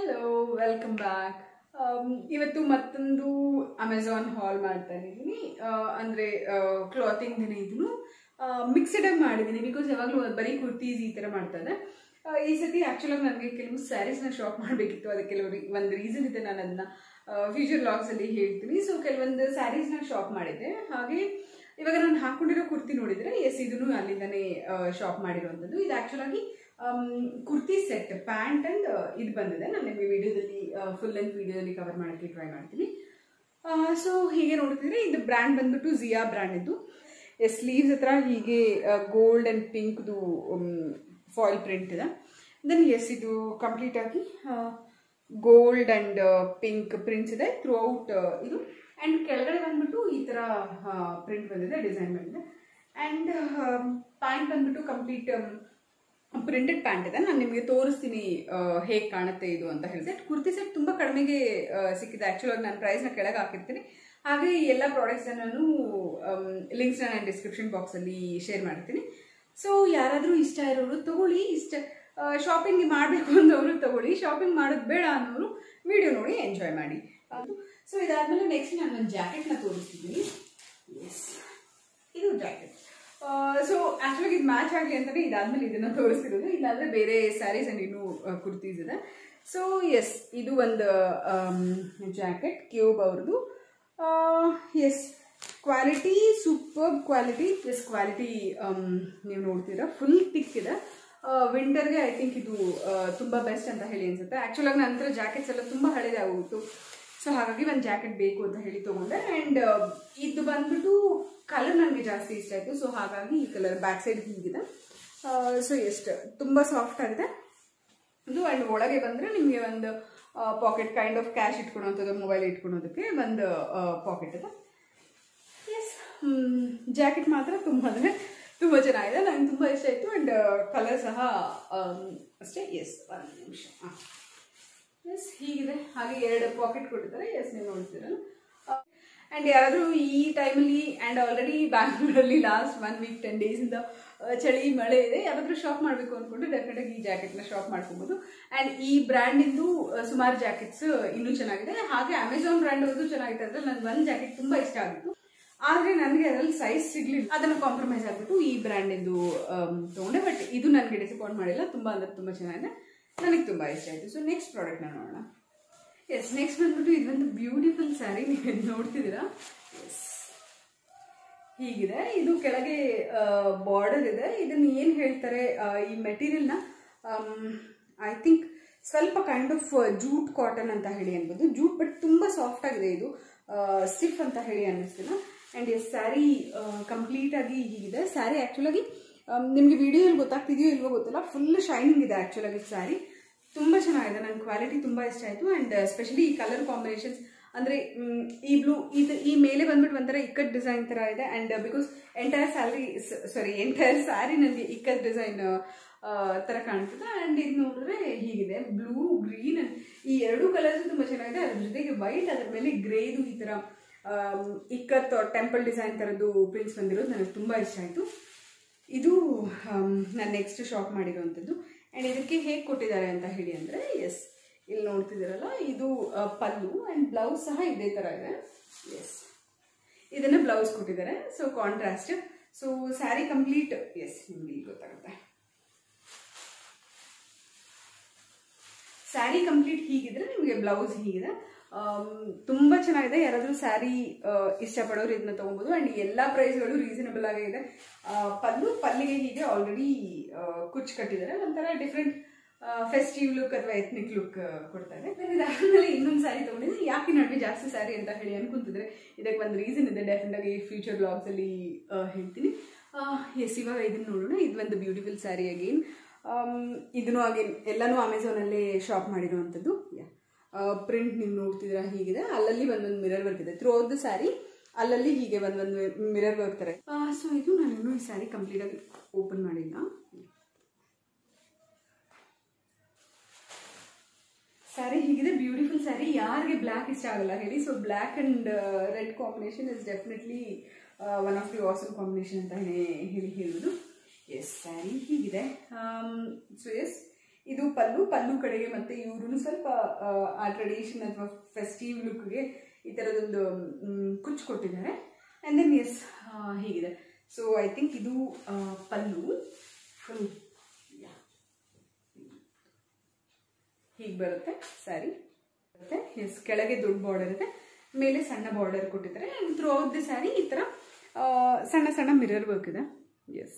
Hello, welcome back. ಇವತ್ತು ಮತ್ತೊಂದು Amazon ಹಾಲ್ ಮಾಡ್ತಾ ಇದ್ದೀನಿ. ಅಂದರೆ ಕ್ಲಾತಿಂಗ್ ದಿನ ಇದನ್ನು ಮಿಕ್ಸ್ಡ್ ಆಗಿ ಮಾಡಿದ್ದೀನಿ. ಬಿಕಾಸ್ ಯಾವಾಗಲೂ ಬರೀ ಕುರ್ತೀಸ್ ಈ ಥರ ಮಾಡ್ತಾ ಇದೆ. ಈ ಸತಿ ಆ್ಯಕ್ಚುಲಾಗಿ ನನಗೆ ಕೆಲವು ಸ್ಯಾರೀಸ್ನ ಶಾಪ್ ಮಾಡಬೇಕಿತ್ತು. ಅದಕ್ಕೆ ಒಂದು ರೀಸನ್ ಇದೆ, ನಾನು ಅದನ್ನ ಫ್ಯೂಚರ್ ವ್ಲಾಗ್ಸಲ್ಲಿ ಹೇಳ್ತೀನಿ. ಸೊ ಕೆಲವೊಂದು ಸ್ಯಾರೀಸ್ನ ಶಾಪ್ ಮಾಡಿದ್ದೆ. ಹಾಗೆ ಇವಾಗ ನಾನು ಹಾಕೊಂಡಿರೋ ಕುರ್ತಿ ನೋಡಿದರೆ ಇದನ್ನು ಅಲ್ಲಿಂದನೇ ಶಾಪ್ ಮಾಡಿರುವಂಥದ್ದು. ಇದು ಆ್ಯಕ್ಚುಲಾಗಿ ಕುರ್ತಿ ಸೆಟ್, ಪ್ಯಾಂಟ್ ಅಂಡ್ ಇದು ಬಂದಿದೆ. ನಾನು ನಿಮಗೆ ವಿಡಿಯೋದಲ್ಲಿ ಫುಲ್ ಲೆಂತ್ ವಿಡಿಯೋದಲ್ಲಿ ಕವರ್ ಮಾಡೋಕ್ಕೆ ಟ್ರೈ ಮಾಡ್ತೀನಿ. ಸೊ ಹೀಗೆ ನೋಡ್ತಿದ್ರೆ ಇದು ಬ್ರ್ಯಾಂಡ್ ಬಂದ್ಬಿಟ್ಟು ಜಿಯಾ ಬ್ರ್ಯಾಂಡ್. ಇದು ಸ್ಲೀವ್ಸ್ ಹತ್ರ ಹೀಗೆ ಗೋಲ್ಡ್ ಆ್ಯಂಡ್ ಪಿಂಕ್ದು ಫಾಯಿಲ್ ಪ್ರಿಂಟ್ ಇದೆ. ದೆನ್ ಇದು ಕಂಪ್ಲೀಟ್ ಆಗಿ ಗೋಲ್ಡ್ ಆ್ಯಂಡ್ ಪಿಂಕ್ ಪ್ರಿಂಟ್ಸ್ ಇದೆ ಥ್ರೂ ಔಟ್ ಇದು. ಆ್ಯಂಡ್ ಕೆಳಗಡೆ ಬಂದ್ಬಿಟ್ಟು ಈ ಥರ ಪ್ರಿಂಟ್ ಬಂದಿದೆ, ಡಿಸೈನ್ ಬಂದಿದೆ. ಆ್ಯಂಡ್ ಪ್ಯಾಂಟ್ ಬಂದ್ಬಿಟ್ಟು ಕಂಪ್ಲೀಟ್ ಪ್ರಿಂಟೆಡ್ ಪ್ಯಾಂಟ್ ಇದೆ. ನಾನು ನಿಮಗೆ ತೋರಿಸ್ತೀನಿ ಹೇಗೆ ಕಾಣುತ್ತೆ ಇದು ಅಂತ ಹೇಳಿದೆ. ಕುರ್ತಿ ಸೆಟ್ ತುಂಬ ಕಡಿಮೆಗೆ ಸಿಕ್ಕಿದೆ. ಆ್ಯಕ್ಚುಲಾಗಿ ನಾನು ಪ್ರೈಸ್ನ ಕೆಳಗೆ ಹಾಕಿರ್ತೀನಿ. ಹಾಗೆ ಈ ಎಲ್ಲ ಪ್ರಾಡಕ್ಟ್ಸ್ನ ನಾನು ಲಿಂಕ್ಸ್ನ ನಾನು ಡಿಸ್ಕ್ರಿಪ್ಷನ್ ಬಾಕ್ಸಲ್ಲಿ ಶೇರ್ ಮಾಡ್ತೀನಿ. ಸೊ ಯಾರಾದರೂ ಇಷ್ಟ ಇರೋರು ತಗೊಳ್ಳಿ, ಶಾಪಿಂಗ್ ಮಾಡಬೇಕು ಅಂದವರು ತಗೊಳ್ಳಿ, ಶಾಪಿಂಗ್ ಮಾಡೋದು ಬೇಡ ಅನ್ನೋರು ವಿಡಿಯೋ ನೋಡಿ ಎಂಜಾಯ್ ಮಾಡಿ. ಸೊ ಇದಾದಮೇಲೆ ನೆಕ್ಸ್ಟ್ ನಾನು ಒಂದು ಜಾಕೆಟ್ನ ತೋರಿಸ್ತಿದ್ದೀನಿ. ಇದು ಜಾಕೆಟ್. ಸೊ ಆ್ಯಕ್ಚುಲಾಗಿ ಇದು ಮ್ಯಾಚ್ ಆಗಲಿ ಅಂತಲೇ ಇದಾದ್ಮೇಲೆ ಇದನ್ನು ತೋರಿಸ್ತಿರೋದು. ಇಲ್ಲಾಂದರೆ ಬೇರೆ ಸ್ಯಾರೀಸ್ ಆ್ಯಂಡ್ ಇನ್ನೂ ಕುರ್ತೀಸ್ ಇದೆ. ಸೊ ಇದು ಒಂದು ಜಾಕೆಟ್ ಕ್ಯೂಬ್ ಅವ್ರದ್ದು. Quality super quality. ಕ್ವಾಲಿಟಿ ನೀವು ನೋಡ್ತೀರಾ, ಫುಲ್ ಥಿಕ್ ಇದೆ. ವಿಂಟರ್ಗೆ ಐ ಥಿಂಕ್ ಇದು ತುಂಬ ಬೆಸ್ಟ್ ಅಂತ ಹೇಳಿ ಅನ್ಸುತ್ತೆ. ಆ್ಯಕ್ಚುಲಾಗಿ ನಂತರ ಜಾಕೆಟ್ಸ್ ಎಲ್ಲ ತುಂಬ ಹಳೇದೇ ಆಗೋಗಿತ್ತು. ಸೊ ಹಾಗಾಗಿ ಒಂದು ಜಾಕೆಟ್ ಬೇಕು ಅಂತ ಹೇಳಿ ತೊಗೊಂಡೆ. ಆ್ಯಂಡ್ ಇದು ಬಂದ್ಬಿಟ್ಟು ಕಲರ್ ನನಗೆ ಜಾಸ್ತಿ ಇಷ್ಟ ಆಯಿತು. ಸೊ ಹಾಗಾಗಿ ಈ ಕಲರ್ ಬ್ಯಾಕ್ ಸೈಡ್ ಹೀಗಿದೆ. ಸೊ ತುಂಬ ಸಾಫ್ಟ್ ಆಗಿದೆ ಇದು. ಆ್ಯಂಡ್ ಒಳಗೆ ಬಂದರೆ ನಿಮಗೆ ಒಂದು ಪಾಕೆಟ್ ಕೈಂಡ್ ಆಫ್ ಕ್ಯಾಶ್ ಇಟ್ಕೊಳೋಂಥದ್ದು, ಮೊಬೈಲ್ ಇಟ್ಕೊಳೋದಕ್ಕೆ ಒಂದು ಪಾಕೆಟ್ ಇದೆ. ಜಾಕೆಟ್ ಮಾತ್ರ ತುಂಬ ಚೆನ್ನಾಗಿದೆ, ನನಗೆ ತುಂಬ ಇಷ್ಟ ಆಯಿತು. ಆ್ಯಂಡ್ ಕಲರ್ ಸಹ ಅಷ್ಟೇ. ಒಂದು ನಿಮಿಷ. ಹೀಗಿದೆ. ಹಾಗೆ 2 ಪಾಕೆಟ್ ಕೊಟ್ಟಿದ್ದಾರೆ. ನೀವು ನೋಡ್ತೀರಲ್ಲ. ಆ್ಯಂಡ್ ಯಾರಾದರೂ ಈ ಟೈಮಲ್ಲಿ ಆ್ಯಂಡ್ ಆಲ್ರೆಡಿ ಬ್ಯಾಂಗ್ಳೂರಲ್ಲಿ ಲಾಸ್ಟ್ 1 ವೀಕ್ 10 ಡೇಸಿಂದ ಚಳಿ ಮಳೆ ಇದೆ, ಯಾರಾದರೂ ಶಾಪ್ ಮಾಡಬೇಕು ಅಂದ್ಕೊಂಡು ಡೆಫಿನೆಟಾಗಿ ಈ ಜಾಕೆಟ್ನ ಶಾಪ್ ಮಾಡ್ಕೊಬೋದು. ಆ್ಯಂಡ್ ಈ ಬ್ರ್ಯಾಂಡಿಂದು ಸುಮಾರು ಜಾಕೆಟ್ಸ್ ಇನ್ನೂ ಚೆನ್ನಾಗಿದೆ. ಹಾಗೆ ಅಮೆಝಾನ್ ಬ್ರ್ಯಾಂಡ್ ಅವ್ರದ್ದು ಚೆನ್ನಾಗಿದೆ. ಅಂದರೆ ನನಗೆ ಒಂದು ಜಾಕೆಟ್ ತುಂಬ ಇಷ್ಟ ಆಗಿತ್ತು, ಆದರೆ ನನಗೆ ಅದರಲ್ಲಿ ಸೈಜ್ ಸಿಗಲಿಲ್ಲ. ಅದನ್ನು ಕಾಂಪ್ರಮೈಸ್ ಆಗಿಬಿಟ್ಟು ಈ ಬ್ರ್ಯಾಂಡಿಂದು ತೊಗೊಂಡೆ. ಬಟ್ ಇದು ನನಗೆ ಡಿಸಪಾಯಿಂಟ್ ಮಾಡಿಲ್ಲ. ತುಂಬ ಅಂದರೆ ತುಂಬ ಚೆನ್ನಾಗಿದೆ, ನನಗೆ ತುಂಬ ಇಷ್ಟ ಆಯಿತು. ಸೊ ನೆಕ್ಸ್ಟ್ ಪ್ರಾಡಕ್ಟ್ನ ನೋಡೋಣ. ನೆಕ್ಸ್ಟ್ ಬಂದ್ಬಿಟ್ಟು ಇದೊಂದು ಬ್ಯೂಟಿಫುಲ್ ಸ್ಯಾರಿ. ನೀವು ನೋಡ್ತಿದ್ದೀರಾ, ಹೀಗಿದೆ. ಇದು ಕೆಳಗೆ ಬಾರ್ಡರ್ ಇದೆ. ಇದನ್ನು ಏನು ಹೇಳ್ತಾರೆ, ಈ ಮೆಟೀರಿಯಲ್ನ ಐ ಥಿಂಕ್ ಸ್ವಲ್ಪ ಕೈಂಡ್ ಆಫ್ ಜೂಟ್ ಕಾಟನ್ ಅಂತ ಹೇಳಿ ಅನ್ಬೋದು. ಜೂಟ್ ಬಟ್ ತುಂಬ ಸಾಫ್ಟ್ ಆಗಿದೆ. ಇದು ಸ್ಟಿಫ್ ಅಂತ ಹೇಳಿ ಅನ್ನಿಸ್ತಿಲ್ಲ. ಆ್ಯಂಡ್ ಸ್ಯಾರಿ ಕಂಪ್ಲೀಟ್ ಆಗಿ ಹೀಗಿದೆ. ಸ್ಯಾರಿ ಆ್ಯಕ್ಚುಲಾಗಿ ನಿಮಗೆ ವಿಡಿಯೋದಲ್ಲಿ ಗೊತ್ತಾಗ್ತಿದೆಯೋ ಇಲ್ವೋ ಗೊತ್ತಿಲ್ಲ, ಫುಲ್ ಶೈನಿಂಗ್ ಇದೆ ಆ್ಯಕ್ಚುಲಾಗಿ ಸ್ಯಾರಿ. ತುಂಬ ಚೆನ್ನಾಗಿದೆ, ನನಗೆ ಕ್ವಾಲಿಟಿ ತುಂಬ ಇಷ್ಟ ಆಯಿತು. ಆ್ಯಂಡ್ ಎಸ್ಪೆಷಲಿ ಈ ಕಲರ್ ಕಾಂಬಿನೇಷನ್ಸ್, ಅಂದರೆ ಈ ಬ್ಲೂ, ಈ ಮೇಲೆ ಬಂದ್ಬಿಟ್ಟು ಒಂಥರ ಇಕ್ಕಟ್ ಡಿಸೈನ್ ಥರ ಇದೆ. ಆ್ಯಂಡ್ ಬಿಕಾಸ್ ಎಂಟೈರ್ ಸ್ಯಾರಿ ನನಗೆ ಇಕ್ಕಟ್ ಡಿಸೈನ್ ಥರ ಕಾಣ್ತದೆ. ಆ್ಯಂಡ್ ಇದು ನೋಡಿದ್ರೆ ಹೀಗಿದೆ, ಬ್ಲೂ ಗ್ರೀನ್. ಈ 2 ಕಲರ್ಸ್ ತುಂಬ ಚೆನ್ನಾಗಿದೆ. ಅದ್ರ ಜೊತೆಗೆ ವೈಟ್, ಅದ್ರ ಮೇಲೆ ಗ್ರೇದು ಈ ಥರ ಇಕ್ಕತ್ ಟೆಂಪಲ್ ಡಿಸೈನ್ ಥರದ್ದು ಪ್ರಿಂಟ್ಸ್ ಬಂದಿರೋದು ನನಗೆ ತುಂಬ ಇಷ್ಟ ಆಯಿತು. ಇದು ನಾನು ನೆಕ್ಸ್ಟ್ ಶಾಪ್ ಮಾಡಿರೋವಂಥದ್ದು. ಆ್ಯಂಡ್ ಇದಕ್ಕೆ ಹೇಗೆ ಕೊಟ್ಟಿದ್ದಾರೆ ಅಂತ ಹೇಳಿ ಅಂದರೆ, ಇಲ್ಲಿ ನೋಡ್ತಿದ್ದೀರಲ್ಲ, ಇದು ಪಲ್ಲು ಆ್ಯಂಡ್ ಬ್ಲೌಸ್ ಸಹ ಇದೇ ಥರ ಇದೆ. ಇದನ್ನು ಬ್ಲೌಸ್ ಕೊಟ್ಟಿದ್ದಾರೆ. So contrast. So sari complete ನಿಮಗೆ ಗೊತ್ತಾಗುತ್ತೆ. ಸ್ಯಾರಿ ಕಂಪ್ಲೀಟ್ ಹೀಗಿದ್ರೆ ನಿಮಗೆ ಬ್ಲೌಸ್ ಹೀಗಿದೆ. ತುಂಬ ಚೆನ್ನಾಗಿದೆ. ಯಾರಾದರೂ ಸ್ಯಾರಿ ಇಷ್ಟಪಡೋರು ಇದನ್ನ ತೊಗೊಬೋದು. ಆ್ಯಂಡ್ ಎಲ್ಲ ಪ್ರೈಸ್ಗಳು ರೀಸನಬಲ್ ಆಗಿದೆ. ಪಲ್ಲಿಗೆ ಹೀಗೆ ಆಲ್ರೆಡಿ ಕುಚ್ಚು ಕಟ್ಟಿದ್ದಾರೆ. ಒಂಥರ ಡಿಫ್ರೆಂಟ್ ಫೆಸ್ಟಿವ್ ಲುಕ್ ಅಥವಾ ಎಥ್ನಿಕ್ ಲುಕ್ ಕೊಡ್ತಾ ಇದೆ. ಇದಾದ್ಮೇಲೆ ಇನ್ನೊಂದು ಸ್ಯಾರಿ ತೊಗೊಂಡಿದ್ದೀನಿ. ಯಾಕೆ ನಡುವೆ ಜಾಸ್ತಿ ಸ್ಯಾರಿ ಅಂತ ಹೇಳಿ ಅನ್ಕೊಂತಿದ್ರೆ ಇದಕ್ಕೆ ಒಂದು ರೀಸನ್ ಇದೆ. ಡೆಫಿನೆಟಾಗಿ ಫ್ಯೂಚರ್ ಬ್ಲಾಗ್ಸಲ್ಲಿ ಹೇಳ್ತೀನಿ. ಇವಾಗ ಇದನ್ನು ನೋಡೋಣ. ಇದು ಒಂದು ಬ್ಯೂಟಿಫುಲ್ ಸ್ಯಾರಿ ಅಗೇನ್. ಇದನ್ನು ಅಗೇನ್ ಎಲ್ಲನೂ ಅಮೆಝಾನಲ್ಲೇ ಶಾಪ್ ಮಾಡಿರುವಂಥದ್ದು. ಪ್ರಿಂಟ್ ನೀವು ನೋಡ್ತಿದ್ದೀರಾ, ಹೀಗಿದೆ. ಅಲ್ಲಲ್ಲಿ ಒಂದೊಂದು ಮಿರರ್ ವರ್ಕ್ ಇದೆ ಥ್ರೂ ಔಟ್ ದ ಸ್ಯಾರಿ. ಅಲ್ಲಲ್ಲಿ ಹೀಗೆ ಒಂದೊಂದು ಮಿರರ್ ವರ್ಕ್ ಥರ. ಸೊ ಇದು ನಾನು ಈ ಸ್ಯಾರಿ ಕಂಪ್ಲೀಟಾಗಿ ಓಪನ್ ಮಾಡಿಲ್ಲ. ಸ್ಯಾರಿ ಹೀಗಿದೆ, ಬ್ಯೂಟಿಫುಲ್ ಸ್ಯಾರಿ. ಯಾರಿಗೆ ಬ್ಲ್ಯಾಕ್ ಇಷ್ಟ ಆಗಲ್ಲ ಹೇಳಿ. So black and red combination is definitely one of the awesome combination ಅಂತ ಹೇಳೋದು. ಸ್ಯಾರಿ ಹೀಗಿದೆ. ಸೊ ಇದು ಪಲ್ಲು ಕಡೆಗೆ ಮತ್ತೆ ಇವರು ಒಂದು ಸ್ವಲ್ಪ ಆ ಟ್ರೆಡಿಷನ್ ಅಥವಾ ಫೆಸ್ಟಿವ್ ಲುಕ್ಗೆ ಈ ಥರದೊಂದು ಕುಚ್ಚು ಕೊಟ್ಟಿದ್ದಾರೆ. ಆ್ಯಂಡ್ ದೆನ್ ಎಸ್ ಹೀಗಿದೆ. ಸೊ ಐ ಥಿಂಕ್ ಇದು ಪಲ್ಲು ಫುಲ್ ಹೀಗೆ ಬರುತ್ತೆ ಸ್ಯಾರಿ ಬರುತ್ತೆ. ಎಸ್, ಕೆಳಗೆ ದೊಡ್ಡ ಬಾರ್ಡರ್ ಇದೆ, ಮೇಲೆ ಸಣ್ಣ ಬಾರ್ಡರ್ ಕೊಟ್ಟಿದ್ದಾರೆ. And throughout the sari ಈ ಥರ ಸಣ್ಣ ಸಣ್ಣ ಮಿರರ್ ವರ್ಕ್ ಇದೆ. ಎಸ್,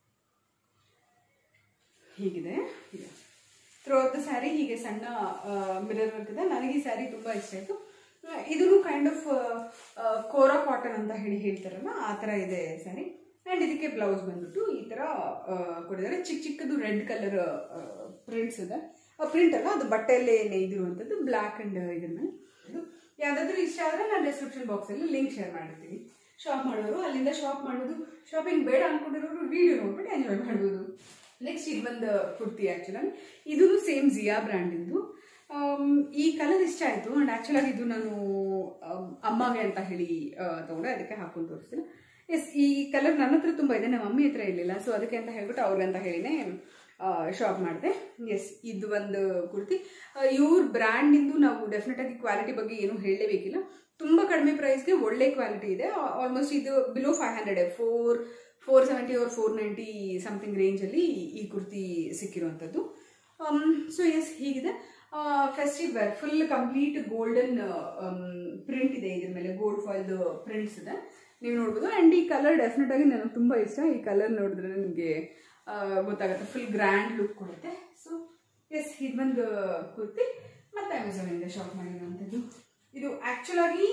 ಹೀಗಿದೆ. ಥ್ರೂ ಔಟ್ ದ ಸ್ಯಾರಿ ಹೀಗೆ ಸಣ್ಣ ಮಿರರ್ ವರ್ಕ್ ಇದೆ. ನನಗೆ ಈ ಸ್ಯಾರಿ ತುಂಬ ಇಷ್ಟ ಆಯಿತು. ಇದೂ ಕೈಂಡ್ ಆಫ್ ಕೋರಾ ಕಾಟನ್ ಅಂತ ಹೇಳ್ತಾರಲ್ಲ, ಆ ಥರ ಇದೆ ಸ್ಯಾರಿ. ಆ್ಯಂಡ್ ಇದಕ್ಕೆ ಬ್ಲೌಸ್ ಬಂದ್ಬಿಟ್ಟು ಈ ಥರ ಕೊಟ್ಟಿದ್ದಾರೆ. ಚಿಕ್ಕ ಚಿಕ್ಕದು ರೆಡ್ ಕಲರ್ ಪ್ರಿಂಟ್ಸ್ ಇದೆ. ಪ್ರಿಂಟ್ ಅಲ್ಲ, ಅದು ಬಟ್ಟೆಯಲ್ಲೇ ನೇಯ್ದಿರುವಂಥದ್ದು, ಬ್ಲ್ಯಾಕ್ ಆ್ಯಂಡ್ ಇದ್ರ ಮೇಲೆ. ಯಾವುದಾದ್ರೂ ಇಷ್ಟ ಆದರೆ ನಾನು ಡಿಸ್ಕ್ರಿಪ್ಷನ್ ಬಾಕ್ಸಲ್ಲಿ ಲಿಂಕ್ ಶೇರ್ ಮಾಡಿರ್ತೀನಿ. ಶಾಪ್ ಮಾಡೋರು ಅಲ್ಲಿಂದ ಶಾಪ್ ಮಾಡೋದು, ಶಾಪಿಂಗ್ ಬೇಡ ಅಂದ್ಕೊಂಡಿರೋರು ವಿಡಿಯೋ ನೋಡ್ಬಿಟ್ಟು ಎಂಜಾಯ್ ಮಾಡ್ಬೋದು. ನೆಕ್ಸ್ಟ್ ಇದು ಒಂದು ಕುರ್ತಿ. ಆ್ಯಕ್ಚುಲಾಗಿ ಇದೂ ಸೇಮ್ ಜಿಯಾ ಬ್ರ್ಯಾಂಡಿಂದು. ಈ ಕಲರ್ ಇಷ್ಟ ಆಯಿತು. ಆ್ಯಂಡ್ ಆ್ಯಕ್ಚುಲಾಗಿ ಇದು ನಾನು ಅಮ್ಮಗೆ ಅಂತ ಹೇಳಿ ತೊಗೊಂಡೆ, ಅದಕ್ಕೆ ಹಾಕೊಂಡು ತೋರಿಸ್ತೀನಿ. ಎಸ್, ಈ ಕಲರ್ ನನ್ನ ಹತ್ರ ತುಂಬ ಇದೆ, ನಮ್ಮ ಮಮ್ಮಿ ಹತ್ರ ಇರಲಿಲ್ಲ. ಸೊ ಅದಕ್ಕೆ ಅಂತ ಹೇಳ್ಬಿಟ್ಟು ಅವ್ರಿಗಂತ ಹೇಳಿನೇ ಶಾಪ್ ಮಾಡಿದೆ. ಎಸ್, ಇದು ಒಂದು ಕುರ್ತಿ. ಇವ್ರ ಬ್ರ್ಯಾಂಡಿಂದು ನಾವು ಡೆಫಿನೆಟಾಗಿ ಕ್ವಾಲಿಟಿ ಬಗ್ಗೆ ಏನೂ ಹೇಳಲೇಬೇಕಿಲ್ಲ. ತುಂಬ ಕಡಿಮೆ ಪ್ರೈಸ್ಗೆ ಒಳ್ಳೆ ಕ್ವಾಲಿಟಿ ಇದೆ. ಆಲ್ಮೋಸ್ಟ್ ಇದು ಬಿಲೋ 500 470 or 490 ಸಮಥಿಂಗ್ ರೇಂಜಲ್ಲಿ ಈ ಕುರ್ತಿ ಸಿಕ್ಕಿರುವಂಥದ್ದು. ಸೊ ಎಸ್, ಹೀಗಿದೆ. Festive wear full complete golden print ಇದೆ. ಇದ್ರ ಮೇಲೆ ಗೋಲ್ಡ್ ಫಾಯಿಲ್ದು ಪ್ರಿಂಟ್ಸ್ ಇದೆ, ನೀವು ನೋಡ್ಬೋದು. ಆ್ಯಂಡ್ ಈ ಕಲರ್ ಡೆಫಿನೆಟಾಗಿ ನನಗೆ ತುಂಬ ಇಷ್ಟ. ಈ ಕಲರ್ ನೋಡಿದ್ರೆ ನಿಮಗೆ ಗೊತ್ತಾಗುತ್ತೆ, ಫುಲ್ ಗ್ರ್ಯಾಂಡ್ ಲುಕ್ ಕೊಡುತ್ತೆ. ಸೊ ಎಸ್, ಇದು ಒಂದು ಕುರ್ತಿ ಮತ್ತು ಅಮೆಝಾನಿಂದ ಶಾಪ್ ಮಾಡಿರುವಂಥದ್ದು. ಇದು ಆ್ಯಕ್ಚುಲಾಗಿ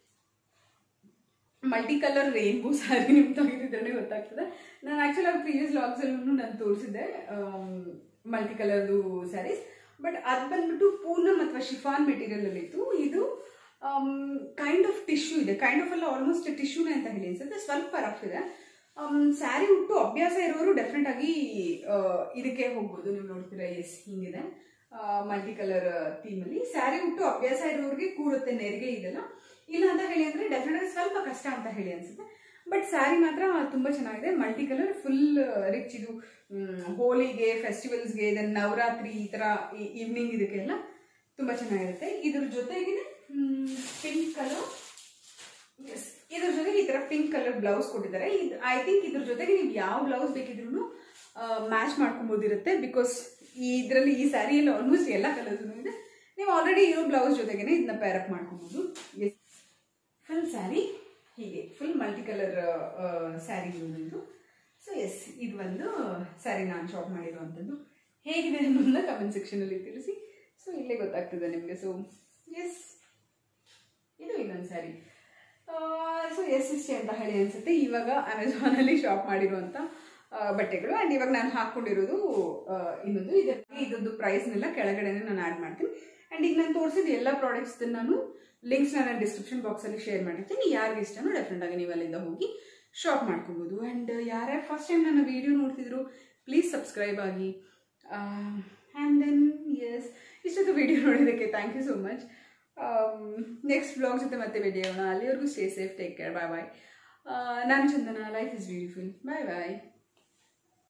ಮಲ್ಟಿ ಕಲರ್ ರೇನ್ಬೋ ಸ್ಯಾರಿ. ನಿಮ್ಗೆ ತೆಗೆದಿದ್ರೆ ಗೊತ್ತಾಗ್ತದೆ. ನಾನು ಆ್ಯಕ್ಚುಲಾಗಿ ಪ್ರೀವಿಯಸ್ ವ್ಲಾಗ್ಸಲ್ಲೂ ನಾನು ತೋರಿಸಿದ್ದೆ ಮಲ್ಟಿ ಕಲರ್ದು ಸ್ಯಾರೀಸ್. ಬಟ್ ಅದು ಬಂದ್ಬಿಟ್ಟು ಪೂನಮ್ ಅಥವಾ ಶಿಫಾನ್ ಮೆಟೀರಿಯಲ್ ಇತ್ತು. ಇದು ಕೈಂಡ್ ಆಫ್ ಟಿಶ್ಯೂ ಇದೆ, ಕೈಂಡ್ ಆಫ್ ಅಲ್ಲ, ಆಲ್ಮೋಸ್ಟ್ ಟಿಶ್ಯೂನೇ ಅಂತ ಹೇಳಿ ಅನ್ಸುತ್ತೆ. ಸ್ವಲ್ಪ ರಫ್ ಇದೆ. ಸ್ಯಾರಿ ಉಟ್ಟು ಅಭ್ಯಾಸ ಇರೋರು ಡೆಫಿನೆಟ್ ಆಗಿ ಇದಕ್ಕೆ ಹೋಗ್ಬೋದು. ನೀವು ನೋಡ್ತೀರಾ, ಎಸ್, ಹಿಂಗಿದೆ ಮಲ್ಟಿ ಕಲರ್ ಥೀಮಲ್ಲಿ. ಸ್ಯಾರಿ ಉಟ್ಟು ಅಭ್ಯಾಸ ಇರೋರಿಗೆ ಕೂರುತ್ತೆ, ನೆರಿಗೆ ಇದೆಲ್ಲ. ಇಲ್ಲ ಅಂತ ಹೇಳಿ ಅಂದರೆ ಡೆಫಿನೆಟ್ ಆಗಿ ಸ್ವಲ್ಪ ಕಷ್ಟ ಅಂತ ಹೇಳಿ ಅನ್ಸುತ್ತೆ. ಬಟ್ ಸ್ಯಾರಿ ಮಾತ್ರ ತುಂಬ ಚೆನ್ನಾಗಿದೆ. Multi colour full rich. ಇದು ಹೋಲಿಗೆ, ಫೆಸ್ಟಿವಲ್ಸ್ಗೆ, ಇದನ್ನು ನವರಾತ್ರಿ ಈ ಥರ ಈವ್ನಿಂಗ್ ಇದಕ್ಕೆಲ್ಲ ತುಂಬ ಚೆನ್ನಾಗಿರುತ್ತೆ. ಇದ್ರ ಜೊತೆಗೆ ಪಿಂಕ್ ಕಲರ್, ಎಸ್, ಇದ್ರ ಜೊತೆಗೆ ಈ ಥರ ಪಿಂಕ್ ಕಲರ್ ಬ್ಲೌಸ್ ಕೊಟ್ಟಿದ್ದಾರೆ. ಇದು ಐ ಥಿಂಕ್ ಇದ್ರ ಜೊತೆಗೆ ನೀವು ಯಾವ ಬ್ಲೌಸ್ ಬೇಕಿದ್ರೂ ಮ್ಯಾಚ್ ಮಾಡ್ಕೊಬೋದಿರುತ್ತೆ. ಬಿಕಾಸ್ ಇದರಲ್ಲಿ ಈ ಸ್ಯಾರಿಯಲ್ಲಿ ಆಲ್ಮೋಸ್ಟ್ ಎಲ್ಲ ಕಲರ್ಸೂ ಇದೆ. ನೀವು ಆಲ್ರೆಡಿ ಇರೋ ಬ್ಲೌಸ್ ಜೊತೆಗೇ ಇದನ್ನ ಪೇರಪ್ ಮಾಡ್ಕೊಬೋದು. ಎಸ್, ಫುಲ್ ಸ್ಯಾರಿ ಹೀಗೆ ಫುಲ್ ಮಲ್ಟಿ ಕಲರ್ ಸ್ಯಾರಿ ಇರೋದು. ಸೊ ಎಸ್, ಇದು ಒಂದು ಸ್ಯಾರಿ ನಾನು ಶಾಪ್ ಮಾಡಿರುವಂಥದ್ದು. ಹೇಗಿದೆ ಅನ್ನೋದನ್ನ ಕಮೆಂಟ್ ಸೆಕ್ಷನಲ್ಲಿ ತಿಳಿಸಿ. ಸೊ ಇಲ್ಲೇ ಗೊತ್ತಾಗ್ತದೆ ನಿಮಗೆ. ಸೊ ಎಸ್, ಇದು ಇನ್ನೊಂದು ಸ್ಯಾರಿ. ಸೊ ಎಸ್, ಇಷ್ಟೇ ಅಂತ ಹೇಳಿ ಅನಿಸುತ್ತೆ ಇವಾಗ ಅಮೆಝಾನಲ್ಲಿ ಶಾಪ್ ಮಾಡಿರುವಂಥ ಬಟ್ಟೆಗಳು. ಆ್ಯಂಡ್ ಇವಾಗ ನಾನು ಹಾಕ್ಕೊಂಡಿರೋದು ಇನ್ನೊಂದು. ಇದೊಂದು ಪ್ರೈಸ್ನೆಲ್ಲ ಕೆಳಗಡೆನೇ ನಾನು ಆ್ಯಡ್ ಮಾಡ್ತೀನಿ. ಆ್ಯಂಡ್ ಈಗ ನಾನು ತೋರಿಸಿದ ಎಲ್ಲ ಪ್ರಾಡಕ್ಟ್ಸ್ ನಾನು ಲಿಂಕ್ಸ್ನ ನಾನು ಡಿಸ್ಕ್ರಿಪ್ಷನ್ ಬಾಕ್ಸಲ್ಲಿ ಶೇರ್ ಮಾಡಿರ್ತೀನಿ. ಯಾರಿಗೆ ಇಷ್ಟನೋ ಡೆಫಿನೆಟಾಗಿ ನೀವು ಅಲ್ಲಿಂದ ಹೋಗಿ ಶಾಪ್ ಮಾಡ್ಕೊಬೋದು. ಆ್ಯಂಡ್ ಯಾರ್ಯಾರು ಫಸ್ಟ್ ಟೈಮ್ ನನ್ನ ವೀಡಿಯೋ ನೋಡ್ತಿದ್ರು ಪ್ಲೀಸ್ ಸಬ್ಸ್ಕ್ರೈಬ್ ಆಗಿ. ಆ್ಯಂಡ್ ದೆನ್ ಎಸ್, ಇಷ್ಟೊತ್ತು ವೀಡಿಯೋ ನೋಡಿದ್ದಕ್ಕೆ thank you so much. Next blog ಜೊತೆ ಮತ್ತೆ ಭೇಟಿಯಾಗೋಣ. ಅಲ್ಲಿವರೆಗೂ stay safe, take care, bye bye. ನಾನು Chandana. Life is beautiful. Bye bye.